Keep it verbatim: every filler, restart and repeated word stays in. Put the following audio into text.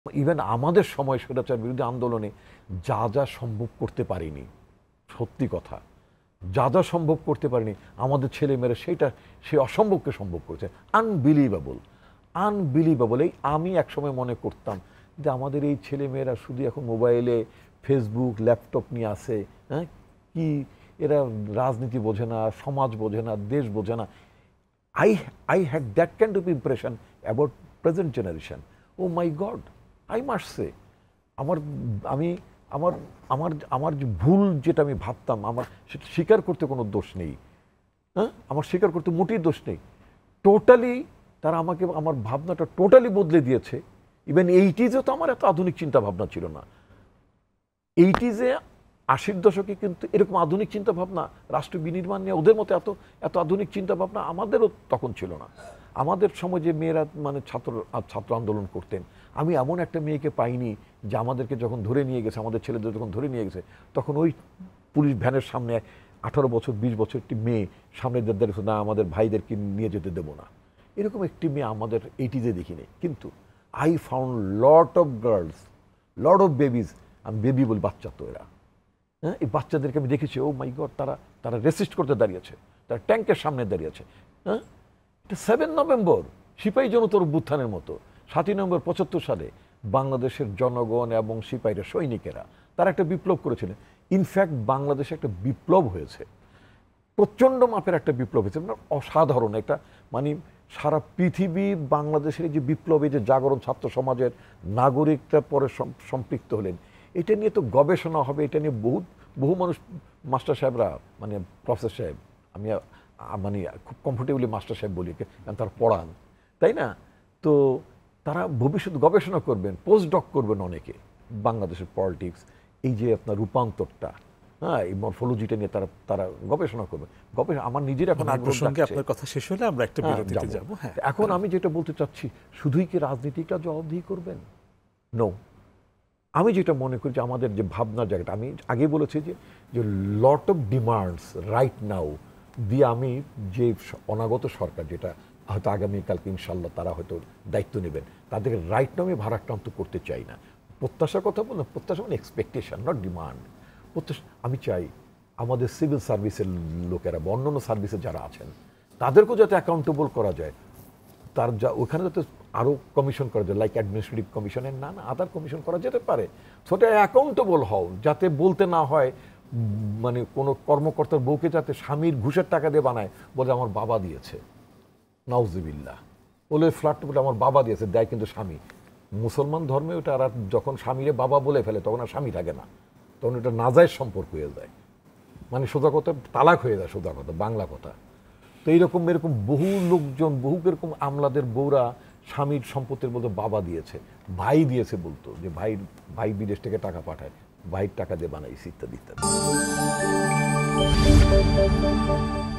Even আমাদের সময় স্বৈরাচার বিরোধী আন্দোলনে যা যা সম্ভব করতে পারিনি, সত্যি কথা, যা যা সম্ভব করতে পারিনি আমাদের ছেলেমেয়েরা সেটা সে অসম্ভবকে সম্ভব করেছে। Unbelievable, unbelievable. এই আমি একসময় মনে করতাম যে আমাদের এই ছেলেমেয়েরা শুধু এখন মোবাইলে ফেসবুক ল্যাপটপ নিয়ে আসে, হ্যাঁ, কি এরা রাজনীতি বোঝে না, সমাজ বোঝে না, দেশ বোঝে না। I I had that kind of impression about present generation. Oh my god, I must say, আমার আমি আমার আমার আমার যে ভুল যেটা আমি ভাবতাম, আমার সেটা স্বীকার করতে কোনো দোষ নেই। হ্যাঁ, আমার স্বীকার করতে মোটেই দোষ নেই। টোটালি তারা আমাকে আমার ভাবনাটা টোটালি বদলে দিয়েছে। ইভেন এইটিজে তো আমার এত আধুনিক চিন্তা ভাবনা ছিল না। এইটিজে আশির দশকে কিন্তু এরকম আধুনিক চিন্তা ভাবনা, রাষ্ট্র বিনির্মাণ নিয়ে ওদের মতো এত এত আধুনিক চিন্তা ভাবনা আমাদেরও তখন ছিল না। আমাদের সময় যে মেয়েরা মানে ছাত্র ছাত্র আন্দোলন করতেন, আমি এমন একটা মেয়েকে পাইনি যে আমাদেরকে যখন ধরে নিয়ে গেছে, আমাদের ছেলেদের যখন ধরে নিয়ে গেছে, তখন ওই পুলিশ ভ্যানের সামনে আঠারো বছর বিশ বছর একটি মেয়ে সামনে দাঁড়িয়ে না আমাদের ভাইদেরকে নিয়ে যেতে দেবো না, এরকম একটি মেয়ে আমাদের এইটিজে দেখিনি। কিন্তু I found lot of girls, lot of babies, আমি বেবি বলি, বাচ্চা তো এরা, হ্যাঁ, এই বাচ্চাদেরকে আমি দেখেছি, ও মাই গড, তারা তারা রেসিস্ট করতে দাঁড়িয়েছে, তারা ট্যাঙ্কের সামনে দাঁড়িয়েছে। হ্যাঁ, এটা সেভেন নভেম্বর সিপাহী জনতার অভ্যুত্থানের মতো। সাতই নভেম্বর পঁচাত্তর সালে বাংলাদেশের জনগণ এবং সিপাহীরা, সৈনিকেরা, তারা একটা বিপ্লব করেছিলেন। ইনফ্যাক্ট বাংলাদেশে একটা বিপ্লব হয়েছে, প্রচণ্ড মাপের একটা বিপ্লব হয়েছে, মানে অসাধারণ একটা, মানে সারা পৃথিবী বাংলাদেশের যে বিপ্লবে যে জাগরণ ছাত্র সমাজের নাগরিকরা পরে সম্পৃক্ত হলেন, এটা নিয়ে তো গবেষণা হবে, এটা নিয়ে বহু বহু মানুষ, মাস্টার সাহেবরা, মানে প্রফেসর সাহেব, আমি মানে খুব কমফোর্টেবলি মাস্টার সাহেব বলি, কারণ তারা পড়ান, তাই না? তো তারা ভবিষ্যৎ গবেষণা করবেন, পোস্ট ডক করবেন অনেকে, বাংলাদেশের পলিটিক্স, এই যে আপনার রূপান্তরটা, হ্যাঁ, এই মরফোলজিটা নিয়ে তারা তারা গবেষণা করবে। গবেষণা আমার নিজের এখন আগ্রহ জাগছে। আপনার কথা শেষ হলে আমরা একটা বিরতিতে যাব। হ্যাঁ, এখন আমি যেটা বলতে চাচ্ছি, শুধুই কি রাজনীতিটা জবাবদিহি করবেন? নো, আমি যেটা মনে করি যে আমাদের যে ভাবনার জায়গাটা, আমি আগে বলেছি যে যে lot of demands right now দিয়ে আমি যে অনাগত সরকার, যেটা হয়তো আগামীকালকে ইনশাল্লাহ তারা হয়তো দায়িত্ব নেবেন, তাদেরকে রাইট নাও আমি ভারাক্রান্ত করতে চাই না। প্রত্যাশার কথা বললাম, প্রত্যাশা মানে এক্সপেকটেশন, নট ডিমান্ড। প্রত্যাশা আমি চাই আমাদের সিভিল সার্ভিসের লোকেরা বা অন্যান্য সার্ভিসে যারা আছেন তাদেরকেও যাতে অ্যাকাউন্টেবল করা যায়, তার যা ওখানে যাতে আরও কমিশন করা যায়, লাইক অ্যাডমিনিস্ট্রেটিভ কমিশনের না না আদার কমিশন করা যেতে পারে, সেটা অ্যাকাউন্টেবল হও, যাতে বলতে না হয় মানে কোনো কর্মকর্তার বউকে যাতে স্বামীর ঘুষের টাকা দিয়ে বানায়, বলে আমার বাবা দিয়েছে, নাউজুবিল্লাহ, বলে ফ্ল্যাট বলে আমার বাবা দিয়েছে, দেয় কিন্তু স্বামী। মুসলমান ধর্মে ওটা আর যখন স্বামীরে বাবা বলে ফেলে তখন আর স্বামী থাকে না, তখন এটা নাজায়েজ সম্পর্ক হয়ে যায়, মানে সোজা কথা তালাক হয়ে যায়, সোজা কথা বাংলা কথা। তো এইরকম এরকম বহু লোকজন, বহু এরকম আমলাদের বউরা স্বামীর সম্পত্তির মধ্যে বাবা দিয়েছে, ভাই দিয়েছে, বলতো যে ভাই ভাই বিদেশ থেকে টাকা পাঠায়, ভাইয়ের টাকা দিয়ে বানাইছি, ইত্যাদি ইত্যাদি।